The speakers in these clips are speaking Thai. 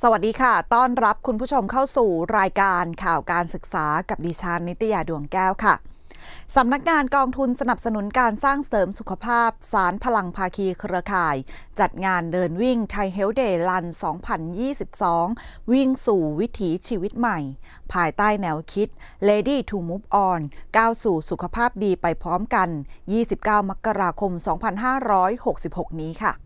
สวัสดีค่ะต้อนรับคุณผู้ชมเข้าสู่รายการข่าวการศึกษากับดิฉันนิตยาดวงแก้วค่ะสำนักงานกองทุนสนับสนุนการสร้างเสริมสุขภาพสารพลังภาคีเครือข่ายจัดงานเดินวิ่งไทยเฮลท์เดย์รัน 2022 วิ่งสู่วิถีชีวิตใหม่ภายใต้แนวคิด Ready to Move On ก้าวสู่สุขภาพดีไปพร้อมกัน 29 มกราคม 2566 นี้ค่ะ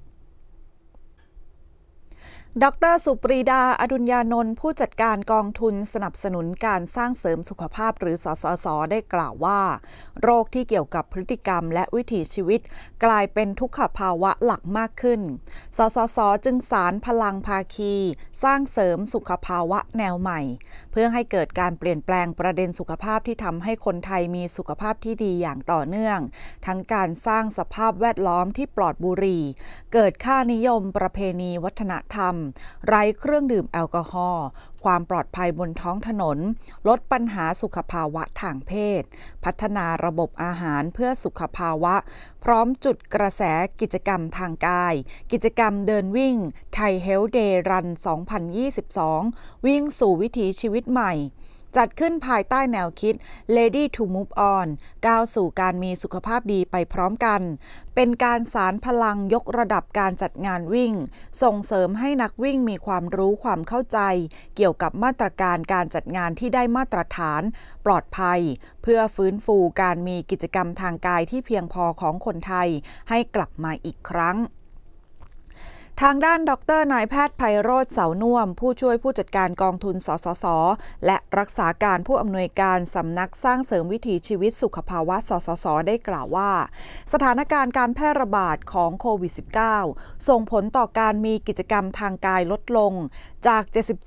ดร.สุปรีดา อดุลยานนท์ผู้จัดการกองทุนสนับสนุนการสร้างเสริมสุขภาพหรือสสส.ได้กล่าวว่าโรคที่เกี่ยวกับพฤติกรรมและวิถีชีวิตกลายเป็นทุกขภาวะหลักมากขึ้นสสส.จึงสานพลังภาคีสร้างเสริมสุขภาวะแนวใหม่เพื่อให้เกิดการเปลี่ยนแปลงประเด็นสุขภาพที่ทำให้คนไทยมีสุขภาพที่ดีอย่างต่อเนื่องทั้งการสร้างสภาพแวดล้อมที่ปลอดบุหรี่เกิดค่านิยมประเพณีวัฒนธรรมไร้เครื่องดื่มแอลกอฮอล์ความปลอดภัยบนท้องถนนลดปัญหาสุขภาวะทางเพศพัฒนาระบบอาหารเพื่อสุขภาวะพร้อมจุดกระแสกิจกรรมทางกายกิจกรรมเดินวิ่งไทยเฮลท์เดย์รัน 2022 วิ่งสู่วิถีชีวิตใหม่จัดขึ้นภายใต้แนวคิด Ready to Move On ก้าวสู่การมีสุขภาพดีไปพร้อมกันเป็นการสานพลังยกระดับการจัดงานวิ่งส่งเสริมให้นักวิ่งมีความรู้ความเข้าใจเกี่ยวกับมาตรการการจัดงานที่ได้มาตรฐานปลอดภัยเพื่อฟื้นฟูการมีกิจกรรมทางกายที่เพียงพอของคนไทยให้กลับมาอีกครั้งทางด้านดร.นายแพทย์ไพโรจน์ เสาน่วมผู้ช่วยผู้จัดการกองทุนสสส.และรักษาการผู้อำนวยการสำนักสร้างเสริมวิถีชีวิตสุขภาวะสสส.ได้กล่าวว่าสถานการณ์การแพร่ระบาดของโควิด -19 ส่งผลต่อการมีกิจกรรมทางกายลดลงจาก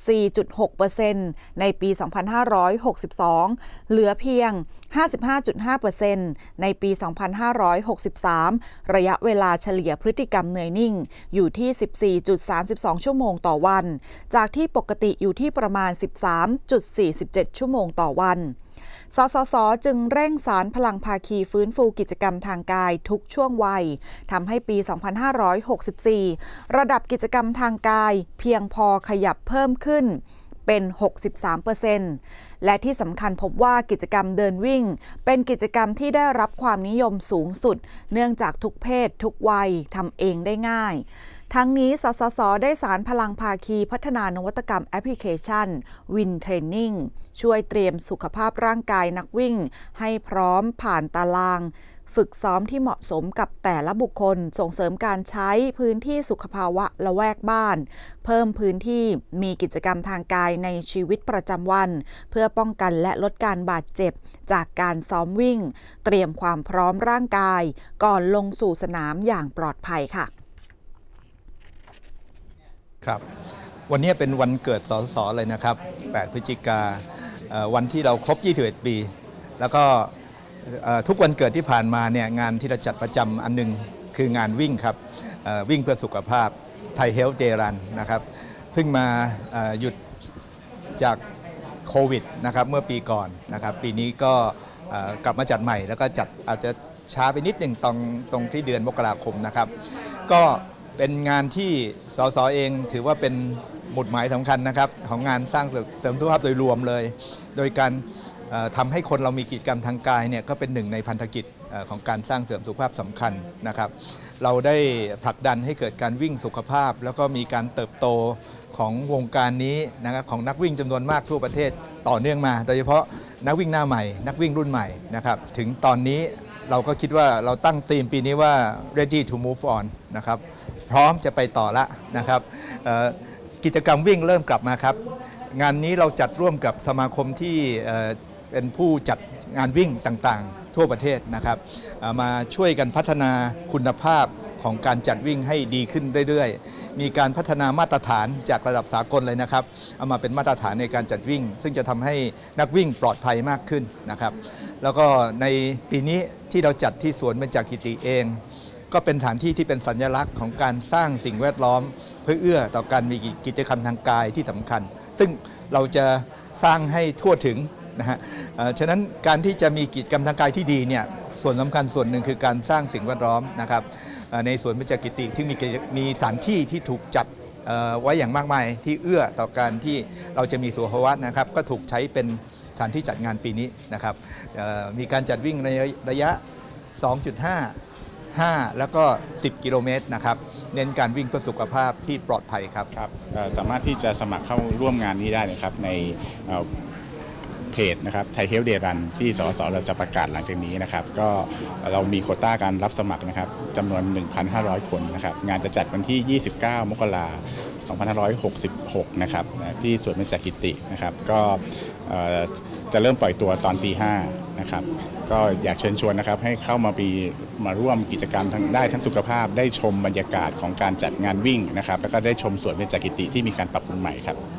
74.6% ในปี 2562 เหลือเพียง 55.5% ในปี 2563 ระยะเวลาเฉลี่ยพฤติกรรมเหนื่อยนิ่งอยู่ที่ 14.32 ชั่วโมงต่อวันจากที่ปกติอยู่ที่ประมาณ 13.47 ชั่วโมงต่อวันสสส.จึงเร่งสานพลังภาคีฟื้นฟูกิจกรรมทางกายทุกช่วงวัยทำให้ปี 2564 ระดับกิจกรรมทางกายเพียงพอขยับเพิ่มขึ้นเป็น 63% และที่สำคัญพบว่ากิจกรรมเดินวิ่งเป็นกิจกรรมที่ได้รับความนิยมสูงสุดเนื่องจากทุกเพศทุกวัยทำเองได้ง่ายทั้งนี้สสส.ได้สานพลังภาคีพัฒนานวัตกรรมแอปพลิเคชัน Win Training ช่วยเตรียมสุขภาพร่างกายนักวิ่งให้พร้อมผ่านตารางฝึกซ้อมที่เหมาะสมกับแต่ละบุคคลส่งเสริมการใช้พื้นที่สุขภาวะละแวกบ้านเพิ่มพื้นที่มีกิจกรรมทางกายในชีวิตประจำวันเพื่อป้องกันและลดการบาดเจ็บจากการซ้อมวิ่งเตรียมความพร้อมร่างกายก่อนลงสู่สนามอย่างปลอดภัยค่ะครับวันนี้เป็นวันเกิดสสส.เลยนะครับ8 พฤศจิกาวันที่เราครบ 21 ปีแล้วก็ทุกวันเกิดที่ผ่านมาเนี่ยงานที่เราจัดประจำอันนึงคืองานวิ่งครับวิ่งเพื่อสุขภาพไทยเฮลท์เดย์รันนะครับเพิ่งมาหยุดจากโควิดนะครับเมื่อปีก่อนนะครับปีนี้ก็กลับมาจัดใหม่แล้วก็จัดอาจจะช้าไปนิดหนึ่งตรงที่เดือนมกราคมนะครับก็เป็นงานที่สสเองถือว่าเป็นหมุดหมายสำคัญนะครับของงานสร้างเสริมสุขภาพโดยรวมเลยโดยการทำให้คนเรามีกิจกรรมทางกายเนี่ยก็เป็นหนึ่งในพันธกิจของการสร้างเสริมสุขภาพสำคัญนะครับเราได้ผลักดันให้เกิดการวิ่งสุขภาพแล้วก็มีการเติบโตของวงการนี้นะครับของนักวิ่งจำนวนมากทั่วประเทศต่อเนื่องมาโดยเฉพาะนักวิ่งหน้าใหม่นักวิ่งรุ่นใหม่นะครับถึงตอนนี้เราก็คิดว่าเราตั้งธีมปีนี้ว่า ready to move on นะครับพร้อมจะไปต่อละนะครับกิจกรรมวิ่งเริ่มกลับมาครับงานนี้เราจัดร่วมกับสมาคมที่เป็นผู้จัดงานวิ่งต่างๆทั่วประเทศนะครับมาช่วยกันพัฒนาคุณภาพของการจัดวิ่งให้ดีขึ้นเรื่อยๆมีการพัฒนามาตรฐานจากระดับสากลเลยนะครับเอามาเป็นมาตรฐานในการจัดวิ่งซึ่งจะทำให้นักวิ่งปลอดภัยมากขึ้นนะครับแล้วก็ในปีนี้ที่เราจัดที่สวนเบญจกิติเองก็เป็นสถานที่ที่เป็นสัญลักษณ์ของการสร้างสิ่งแวดล้อมเพื่อเอื้อต่อการมีกิจกรรมทางกายที่สำคัญซึ่งเราจะสร้างให้ทั่วถึงนะฮะฉะนั้นการที่จะมีกิจกรรมทางกายที่ดีเนี่ยส่วนสำคัญส่วนหนึ่งคือการสร้างสิ่งแวดล้อมนะครับในสวนเบญจกิติที่มีสถานที่ที่ถูกจัดไว้อย่างมากมายที่เอื้อต่อการที่เราจะมีสุขภาวะนะครับก็ถูกใช้เป็นสถานที่จัดงานปีนี้นะครับมีการจัดวิ่งในระยะ 2.5 5 แล้วก็ 10 กิโลเมตรนะครับเน้นการวิ่งเพื่อสุขภาพที่ปลอดภัยครับสามารถที่จะสมัครเข้าร่วมงานนี้ได้นะครับในเพจนะครับไทยเฮลท์เดย์รันที่สสเราจะประกาศหลังจากนี้นะครับก็เรามีโควต้าการรับสมัครนะครับจำนวน 1,500 คนนะครับงานจะจัดวันที่ 29 มกราคม 2566 นะครับที่สวนเบญจกิตินะครับก็จะเริ่มปล่อยตัวตอนตี 5 นะครับก็อยากเชิญชวนนะครับให้เข้ามาร่วมกิจกรรมได้ทั้งสุขภาพได้ชมบรรยากาศของการจัดงานวิ่งนะครับแล้วก็ได้ชมสวนเบญจกิติที่มีการปรับปรุงใหม่ครับ